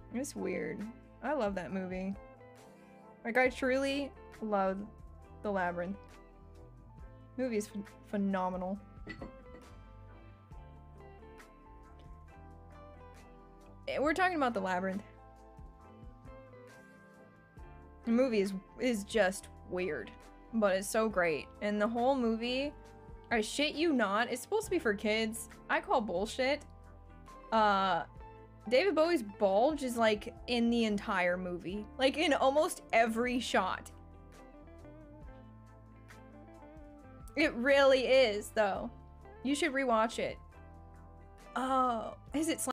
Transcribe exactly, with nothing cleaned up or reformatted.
It's weird. I love that movie. Like, I truly love The Labyrinth. Movie is ph phenomenal. We're talking about The Labyrinth. The movie is is just weird, but it's so great. And the whole movie, I shit you not, it's supposed to be for kids. I call bullshit. Uh, David Bowie's bulge is like in the entire movie, like in almost every shot. It really is, though. You should rewatch it. Oh, is it?